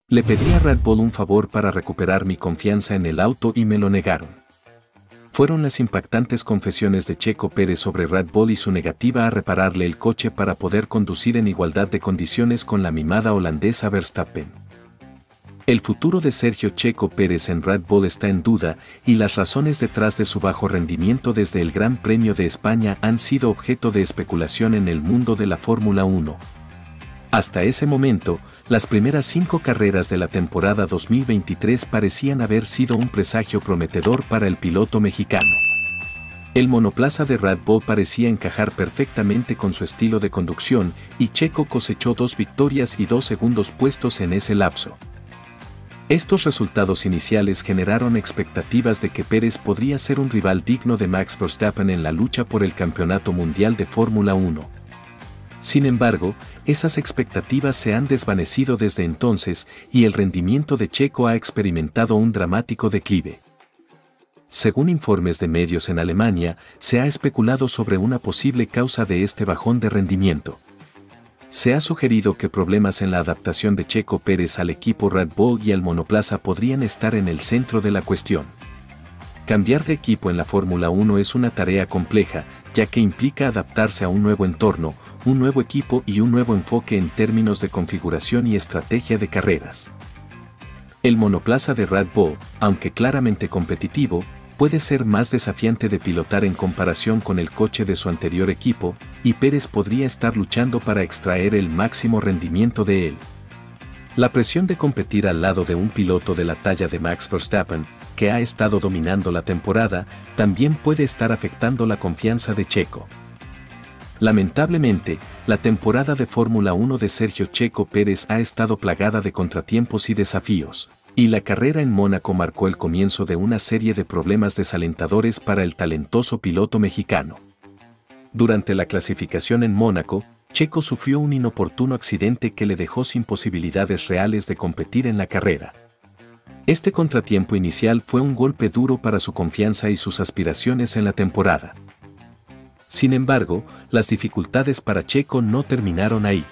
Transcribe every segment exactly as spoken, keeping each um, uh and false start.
Le pedí a Red Bull un favor para recuperar mi confianza en el auto y me lo negaron. Fueron las impactantes confesiones de Checo Pérez sobre Red Bull y su negativa a repararle el coche para poder conducir en igualdad de condiciones con la mimada holandesa Verstappen. El futuro de Sergio Checo Pérez en Red Bull está en duda y las razones detrás de su bajo rendimiento desde el Gran Premio de España han sido objeto de especulación en el mundo de la Fórmula uno. Hasta ese momento, las primeras cinco carreras de la temporada dos mil veintitrés parecían haber sido un presagio prometedor para el piloto mexicano. El monoplaza de Red Bull parecía encajar perfectamente con su estilo de conducción y Checo cosechó dos victorias y dos segundos puestos en ese lapso. Estos resultados iniciales generaron expectativas de que Pérez podría ser un rival digno de Max Verstappen en la lucha por el campeonato mundial de Fórmula uno. Sin embargo, esas expectativas se han desvanecido desde entonces y el rendimiento de Checo ha experimentado un dramático declive. Según informes de medios en Alemania, se ha especulado sobre una posible causa de este bajón de rendimiento. Se ha sugerido que problemas en la adaptación de Checo Pérez al equipo Red Bull y al monoplaza podrían estar en el centro de la cuestión. Cambiar de equipo en la Fórmula uno es una tarea compleja, ya que implica adaptarse a un nuevo entorno, un nuevo equipo y un nuevo enfoque en términos de configuración y estrategia de carreras. El monoplaza de Red Bull, aunque claramente competitivo, puede ser más desafiante de pilotar en comparación con el coche de su anterior equipo, y Pérez podría estar luchando para extraer el máximo rendimiento de él. La presión de competir al lado de un piloto de la talla de Max Verstappen, que ha estado dominando la temporada, también puede estar afectando la confianza de Checo. Lamentablemente, la temporada de Fórmula uno de Sergio Checo Pérez ha estado plagada de contratiempos y desafíos, y la carrera en Mónaco marcó el comienzo de una serie de problemas desalentadores para el talentoso piloto mexicano. Durante la clasificación en Mónaco, Checo sufrió un inoportuno accidente que le dejó sin posibilidades reales de competir en la carrera. Este contratiempo inicial fue un golpe duro para su confianza y sus aspiraciones en la temporada. Sin embargo, las dificultades para Checo no terminaron ahí.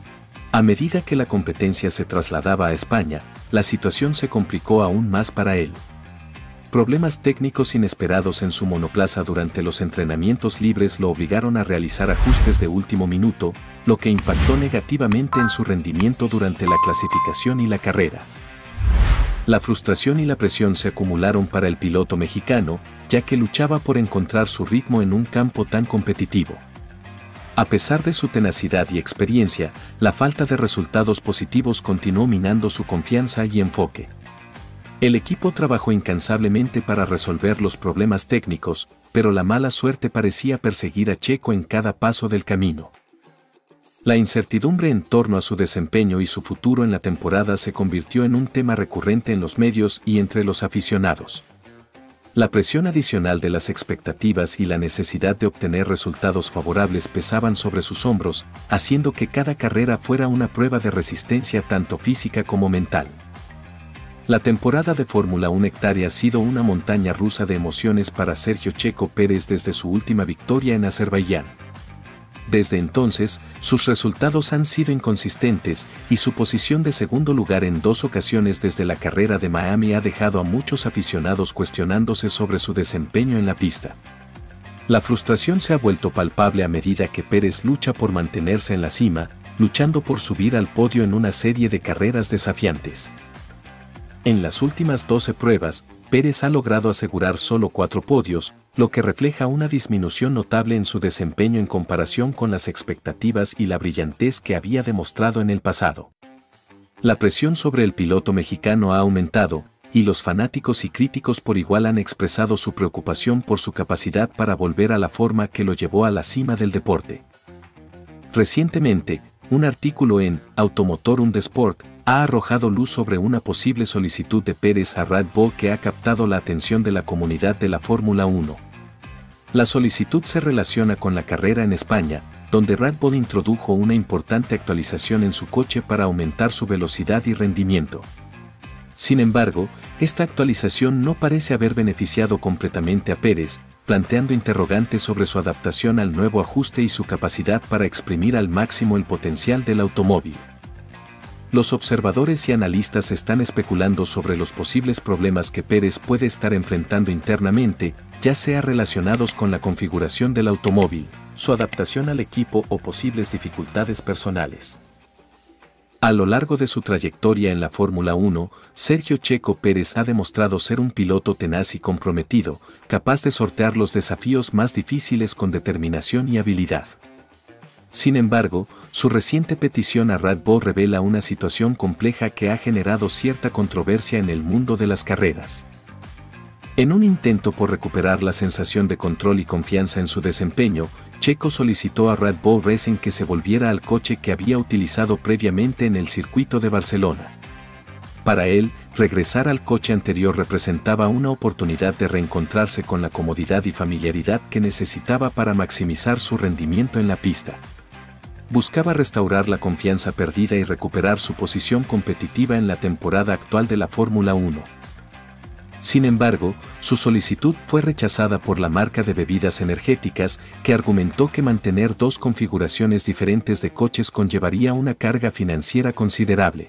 A medida que la competencia se trasladaba a España, la situación se complicó aún más para él. Problemas técnicos inesperados en su monoplaza durante los entrenamientos libres lo obligaron a realizar ajustes de último minuto, lo que impactó negativamente en su rendimiento durante la clasificación y la carrera. La frustración y la presión se acumularon para el piloto mexicano, ya que luchaba por encontrar su ritmo en un campo tan competitivo. A pesar de su tenacidad y experiencia, la falta de resultados positivos continuó minando su confianza y enfoque. El equipo trabajó incansablemente para resolver los problemas técnicos, pero la mala suerte parecía perseguir a Checo en cada paso del camino. La incertidumbre en torno a su desempeño y su futuro en la temporada se convirtió en un tema recurrente en los medios y entre los aficionados. La presión adicional de las expectativas y la necesidad de obtener resultados favorables pesaban sobre sus hombros, haciendo que cada carrera fuera una prueba de resistencia tanto física como mental. La temporada de Fórmula uno hectárea ha sido una montaña rusa de emociones para Sergio Checo Pérez desde su última victoria en Azerbaiyán. Desde entonces, sus resultados han sido inconsistentes y su posición de segundo lugar en dos ocasiones desde la carrera de Miami ha dejado a muchos aficionados cuestionándose sobre su desempeño en la pista. La frustración se ha vuelto palpable a medida que Pérez lucha por mantenerse en la cima, luchando por subir al podio en una serie de carreras desafiantes. En las últimas doce pruebas, Pérez ha logrado asegurar solo cuatro podios, lo que refleja una disminución notable en su desempeño en comparación con las expectativas y la brillantez que había demostrado en el pasado. La presión sobre el piloto mexicano ha aumentado, y los fanáticos y críticos por igual han expresado su preocupación por su capacidad para volver a la forma que lo llevó a la cima del deporte. Recientemente, un artículo en Automotor und Sport ha arrojado luz sobre una posible solicitud de Pérez a Red Bull que ha captado la atención de la comunidad de la Fórmula uno. La solicitud se relaciona con la carrera en España, donde Red Bull introdujo una importante actualización en su coche para aumentar su velocidad y rendimiento. Sin embargo, esta actualización no parece haber beneficiado completamente a Pérez, planteando interrogantes sobre su adaptación al nuevo ajuste y su capacidad para exprimir al máximo el potencial del automóvil. Los observadores y analistas están especulando sobre los posibles problemas que Pérez puede estar enfrentando internamente, ya sea relacionados con la configuración del automóvil, su adaptación al equipo o posibles dificultades personales. A lo largo de su trayectoria en la Fórmula uno, Sergio Checo Pérez ha demostrado ser un piloto tenaz y comprometido, capaz de sortear los desafíos más difíciles con determinación y habilidad. Sin embargo, su reciente petición a Red Bull revela una situación compleja que ha generado cierta controversia en el mundo de las carreras. En un intento por recuperar la sensación de control y confianza en su desempeño, Checo solicitó a Red Bull Racing que se volviera al coche que había utilizado previamente en el circuito de Barcelona. Para él, regresar al coche anterior representaba una oportunidad de reencontrarse con la comodidad y familiaridad que necesitaba para maximizar su rendimiento en la pista. Buscaba restaurar la confianza perdida y recuperar su posición competitiva en la temporada actual de la Fórmula uno. Sin embargo, su solicitud fue rechazada por la marca de bebidas energéticas, que argumentó que mantener dos configuraciones diferentes de coches conllevaría una carga financiera considerable.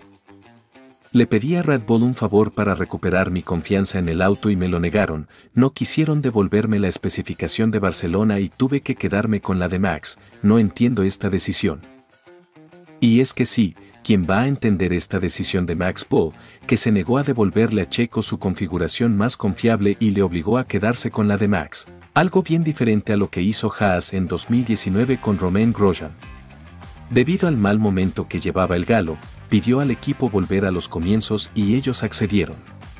Le pedí a Red Bull un favor para recuperar mi confianza en el auto y me lo negaron, no quisieron devolverme la especificación de Barcelona y tuve que quedarme con la de Max, no entiendo esta decisión. Y es que sí, ¿quién va a entender esta decisión de Max Paul, que se negó a devolverle a Checo su configuración más confiable y le obligó a quedarse con la de Max? Algo bien diferente a lo que hizo Haas en dos mil diecinueve con Romain Grosjean. Debido al mal momento que llevaba el galo, pidió al equipo volver a los comienzos y ellos accedieron.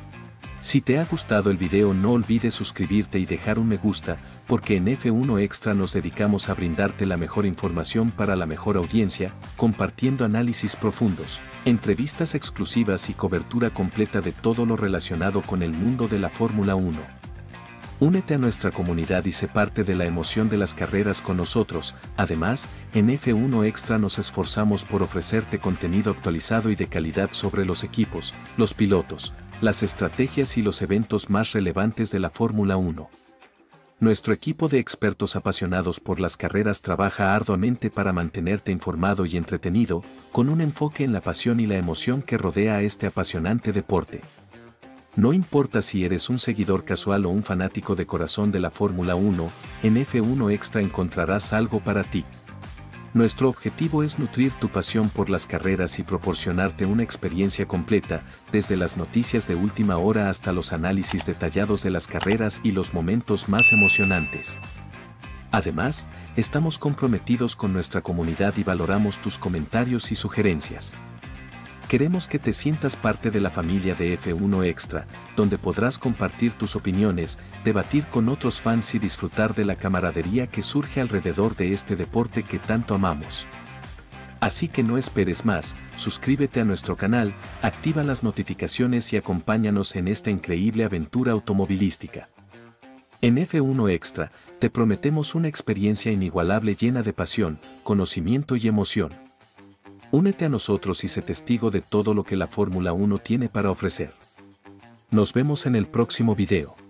Si te ha gustado el video no olvides suscribirte y dejar un me gusta, porque en F uno Extra nos dedicamos a brindarte la mejor información para la mejor audiencia, compartiendo análisis profundos, entrevistas exclusivas y cobertura completa de todo lo relacionado con el mundo de la Fórmula uno. Únete a nuestra comunidad y sé parte de la emoción de las carreras con nosotros. Además, en F uno Extra nos esforzamos por ofrecerte contenido actualizado y de calidad sobre los equipos, los pilotos, las estrategias y los eventos más relevantes de la Fórmula uno. Nuestro equipo de expertos apasionados por las carreras trabaja arduamente para mantenerte informado y entretenido, con un enfoque en la pasión y la emoción que rodea a este apasionante deporte. No importa si eres un seguidor casual o un fanático de corazón de la Fórmula uno, en F uno Extra encontrarás algo para ti. Nuestro objetivo es nutrir tu pasión por las carreras y proporcionarte una experiencia completa, desde las noticias de última hora hasta los análisis detallados de las carreras y los momentos más emocionantes. Además, estamos comprometidos con nuestra comunidad y valoramos tus comentarios y sugerencias. Queremos que te sientas parte de la familia de F uno Extra, donde podrás compartir tus opiniones, debatir con otros fans y disfrutar de la camaradería que surge alrededor de este deporte que tanto amamos. Así que no esperes más, suscríbete a nuestro canal, activa las notificaciones y acompáñanos en esta increíble aventura automovilística. En F uno Extra, te prometemos una experiencia inigualable llena de pasión, conocimiento y emoción. Únete a nosotros y sé testigo de todo lo que la Fórmula uno tiene para ofrecer. Nos vemos en el próximo video.